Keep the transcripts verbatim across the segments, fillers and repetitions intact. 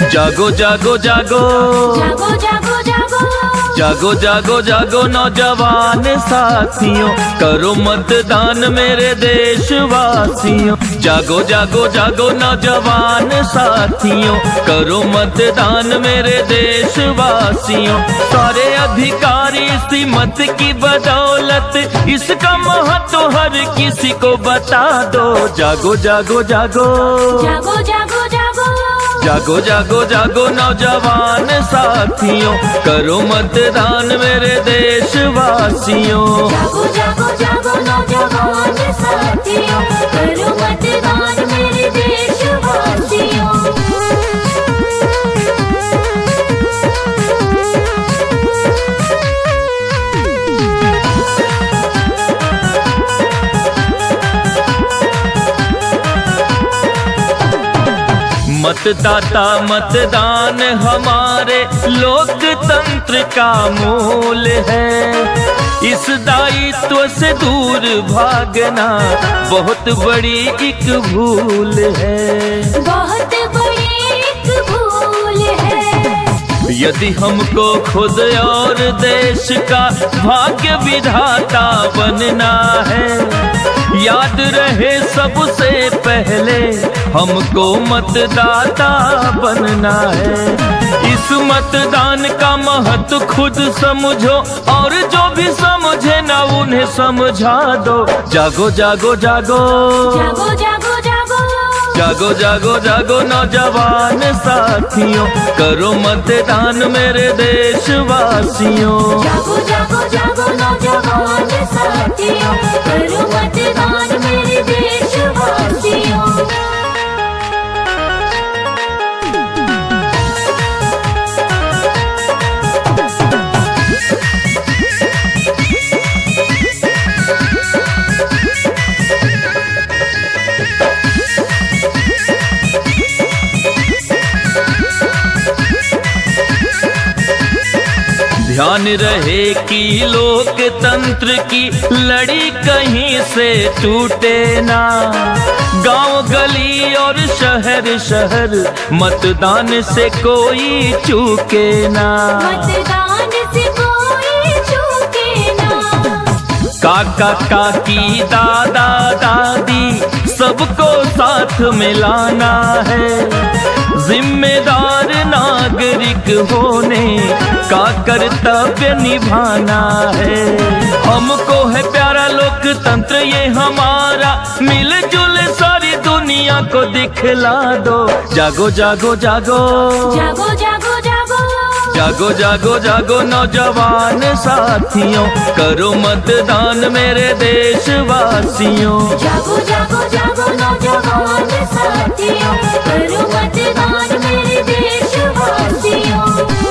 जागो जागो जागो जागो जागो जागो जागो जागो जागो नौजवान साथियों, करो मतदान मेरे देशवासियों। जागो जागो जागो नौजवान साथियों, करो मतदान मेरे देशवासियों। सारे अधिकारी इसी मत की बदौलत, इसका महत्व हर किसी को बता दो। जागो जागो जागो जागो जागो जागो जागो जागो जागो नौजवान साथियों, करो मतदान मेरे देशवासियों। जागो जागो जागो नौजवान साथियों, करो मतदान मेरे देशवासियों। मतदाता मतदान हमारे लोकतंत्र का मूल है। इस दायित्व से दूर भागना बहुत बड़ी एक भूल है, बहुत बड़ी एक भूल है। यदि हमको खुद और देश का भाग्य विधाता बनना है, याद रहे सबसे पहले हमको मतदाता बनना है। इस मतदान का महत्व खुद समझो, और जो भी समझे ना उन्हें समझा दो। जागो जागो जागो जागो जागो जागो जागो जागो जागो नौजवान साथियों, करो मतदान मेरे देशवासियों। जागो जागो जागो नौजवान साथियों, करो मतदान मेरे देशवासियों। ध्यान रहे कि लोकतंत्र की लड़ी कहीं से टूटे ना। गांव गली और शहर शहर मतदान से कोई चूके ना। मतदान से कोई चूके ना। काका काकी दादा दादी सबको साथ मिलाना है। जिम्मेदार नागरिक होने का कर्तव्य निभाना है। हमको है प्यारा लोकतंत्र ये हमारा, मिलजुल सारी दुनिया को दिखला दो। जागो जागो जागो जागो जागो जागो जागो जागो जागो नौजवान साथियों, करो मतदान मेरे देशवासियों। जागो जागो जागो नौजवान साथियों, करो मतदान मेरे देशवासियों।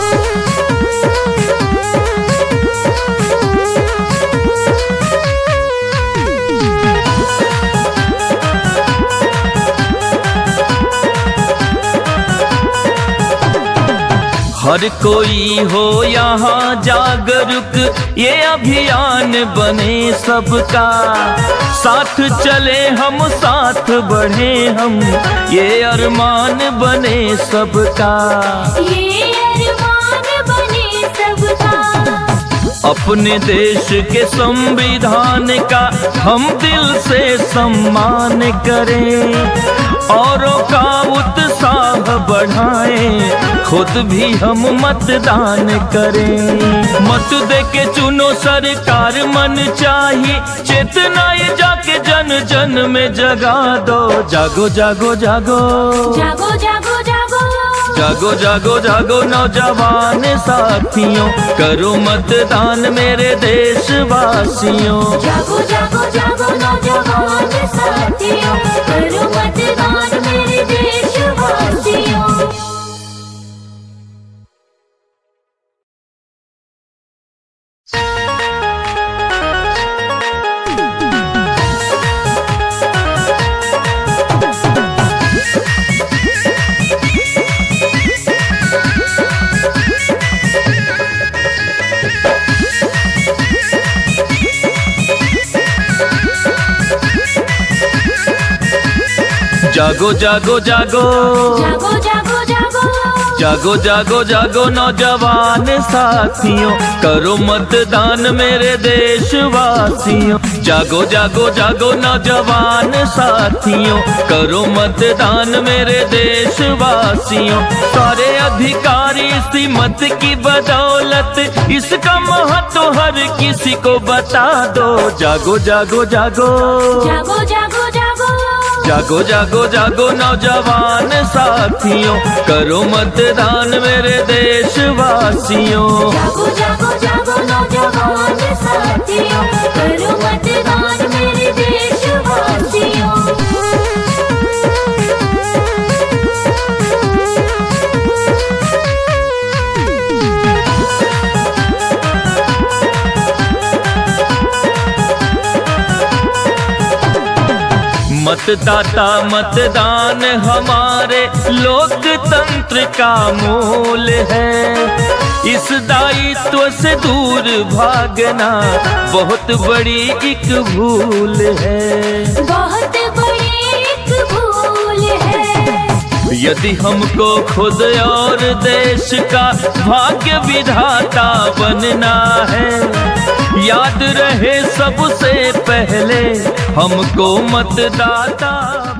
हर कोई हो यहाँ जागरूक, ये अभियान बने सबका। साथ चले हम साथ बढ़े हम, ये अरमान बने सबका। ये अरमान बने सबका। अपने देश के संविधान का हम दिल से सम्मान करें, औरों का उत्साह बढ़ाएं, खुद भी हम मतदान करें। मत दे के चुनो सरकार मन चाहिए, चेतना ये जाके जन जन में जगा दो। जागो जागो जागो जागो जागो जागो जागो जागो जागो नौजवान साथियों, करो मतदान मेरे देशवासियों। जागो जागो जागो नौजवान साथियों, करो मतदान मेरे देशवासियों। जागो जागो जागो जागो जागो जागो जागो जागो जागो नौजवान साथियों, करो मतदान मेरे देशवासियों। जागो जागो जागो नौजवान साथियों, करो मतदान मेरे देशवासियों। सारे अधिकारी इसी मत की बदौलत इसका महत्व हर किसी को बता दो। जागो जागो जागो जागो जागो जागो जागो जागो जागो नौजवान साथियों, करो मतदान मेरे देशवासियों। जागो जागो जागो नौजवान साथियों, करो मतदान मेरे देशवासियों। मतदाता मतदान हमारे लोकतंत्र का मूल है। इस दायित्व से दूर भागना बहुत बड़ी एक भूल है, बहुत बड़ी एक भूल है। यदि हमको खुद और देश का भाग्य विधाता बनना है, याद रहे सबसे पहले हमको मतदाता